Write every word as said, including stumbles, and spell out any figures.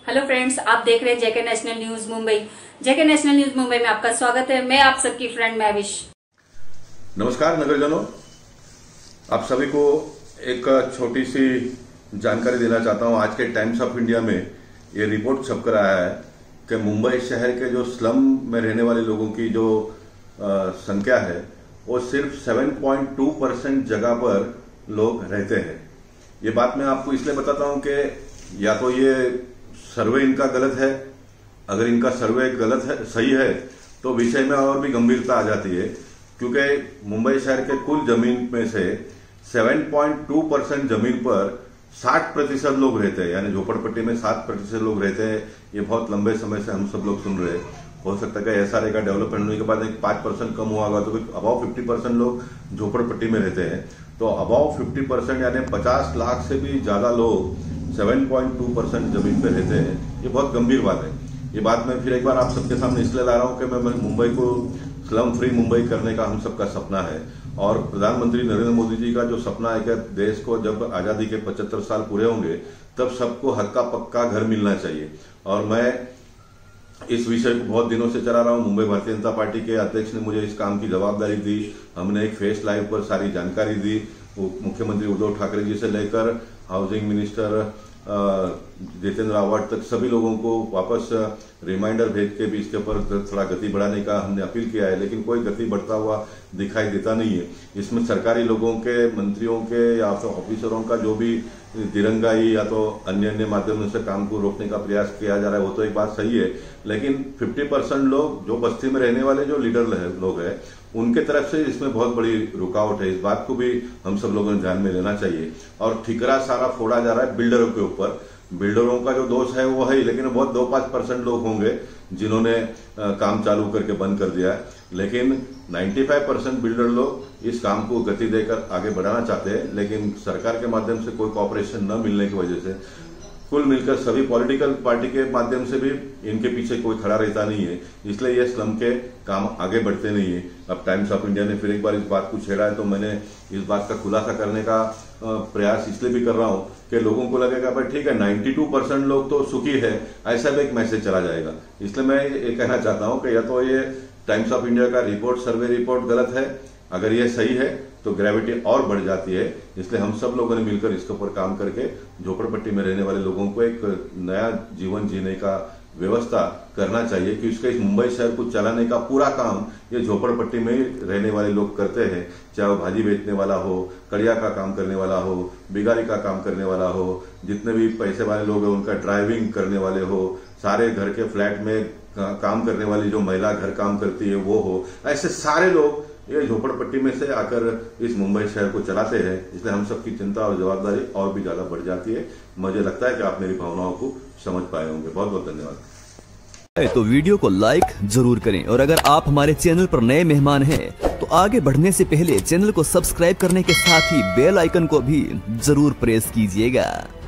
Hello friends, आप देख रहे हैं JK national news Mumbai. JK national news Mumbai में आपका स्वागत है। मैं आप सबकी फ्रेंड महविश। नमस्कार नगरजनों, आप सभी को एक छोटी सी जानकारी देना चाहता हूं। आज के टाइम्स ऑफ इंडिया में ये रिपोर्ट छप कर आया है कि मुंबई शहर के जो स्लम में रहने वाले लोगों की जो आ, संख्या है वो सिर्फ सात पॉइंट दो परसेंट जगह पर लोग रहते हैं। ये बात मैं आपको इसलिए बताता हूं कि या तो ये सर्वे इनका गलत है, अगर इनका सर्वे गलत है सही है तो विषय में और भी गंभीरता आ जाती है, क्योंकि मुंबई शहर के कुल जमीन में से सात पॉइंट दो परसेंट जमीन पर साठ प्रतिशत लोग रहते हैं, यानी झोपड़पट्टी में सात प्रतिशत लोग रहते हैं। ये बहुत लंबे समय से हम सब लोग सुन रहे हैं। हो सकता है कि एसआरए का डेवलपमेंट होने के बाद एक पांच परसेंट कम हुआ होगा, तो अबाउ फिफ्टी परसेंट लोग झोपड़पट्टी में रहते हैं। तो अबाउ फिफ्टी परसेंट यानी पचास लाख से भी ज्यादा लोग सात पॉइंट दो परसेंट जमीन पे रहते हैं। ये बहुत गंभीर बात है। ये बात मैं फिर एक बार आप सबके सामने इसलिए ला रहा हूं कि मैं, मैं मुंबई को स्लम फ्री मुंबई करने का हम सबका सपना है, और प्रधानमंत्री नरेंद्र मोदी जी का जो सपना है कि देश को जब आजादी के पचहत्तर साल पूरे होंगे तब सबको हक्का पक्का घर मिलना चाहिए। और मैं इस विषय को बहुत दिनों से चला रहा हूं। मुंबई भारतीय जनता पार्टी के अध्यक्ष ने मुझे इस काम की जवाबदारी दी। हमने एक फेस लाइव पर सारी जानकारी दी। मुख्यमंत्री उद्धव ठाकरे जी से लेकर हाउसिंग मिनिस्टर जितेंद्र आवाड तक सभी लोगों को वापस रिमाइंडर भेज के भी इसके ऊपर थोड़ा गति बढ़ाने का हमने अपील किया है, लेकिन कोई गति बढ़ता हुआ दिखाई देता नहीं है। इसमें सरकारी लोगों के, मंत्रियों के या तो ऑफिसरों का जो भी दिरंगाई या तो अन्य अन्य माध्यमों से काम को रोकने का प्रयास किया जा रहा है वो तो एक बात सही है, लेकिन पचास परसेंट लोग जो बस्ती में रहने वाले जो लीडर लोग हैं उनके तरफ से इसमें बहुत बड़ी रुकावट है। इस बात को भी हम सब लोगों ने ध्यान में लेना चाहिए। और ठिकरा सारा फोड़ा जा रहा है बिल्डरों के ऊपर। बिल्डरों का जो दोष है वो है ही, लेकिन बहुत दो पांच परसेंट लोग होंगे जिन्होंने काम चालू करके बंद कर दिया है, लेकिन पचानवे परसेंट बिल्डर लोग इस काम को गति देकर आगे बढ़ाना चाहते हैं, लेकिन सरकार के माध्यम से कोई कॉपरेशन न मिलने की वजह से कुल मिलकर सभी पॉलिटिकल पार्टी के माध्यम से भी इनके पीछे कोई खड़ा रहता नहीं है, इसलिए ये स्लम के काम आगे बढ़ते नहीं है। अब टाइम्स ऑफ इंडिया ने फिर एक बार इस बात को छेड़ा है, तो मैंने इस बात का खुलासा करने का प्रयास इसलिए भी कर रहा हूं कि लोगों को लगेगा भाई ठीक है बानवे परसेंट लोग तो सुखी है, ऐसा भी एक मैसेज चला जाएगा। इसलिए मैं ये कहना चाहता हूं कि या तो ये टाइम्स ऑफ इंडिया का रिपोर्ट, सर्वे रिपोर्ट गलत है, अगर ये सही है तो ग्रेविटी और बढ़ जाती है। इसलिए हम सब लोगों ने मिलकर इसके ऊपर काम करके झोपड़पट्टी में रहने वाले लोगों को एक नया जीवन जीने का व्यवस्था करना चाहिए, कि उसके इस मुंबई शहर को चलाने का पूरा काम ये झोपड़पट्टी में रहने वाले लोग करते हैं। चाहे वो भाजी बेचने वाला हो, कड़िया का काम करने वाला हो, बिगारी का काम करने वाला हो, जितने भी पैसे वाले लोग हैं उनका ड्राइविंग करने वाले हो, सारे घर के फ्लैट में काम करने वाली जो महिला घर काम करती है वो हो, ऐसे सारे लोग ये झोपड़पट्टी में से आकर इस मुंबई शहर को चलाते हैं। इसलिए हम सबकी चिंता और जवाबदारी और भी ज्यादा बढ़ जाती है। मुझे लगता है कि आप मेरी भावनाओं को समझ पाए होंगे। बहुत बहुत धन्यवाद। तो वीडियो को लाइक जरूर करें, और अगर आप हमारे चैनल पर नए मेहमान हैं तो आगे बढ़ने से पहले चैनल को सब्सक्राइब करने के साथ ही बेल आइकन को भी जरूर प्रेस कीजिएगा।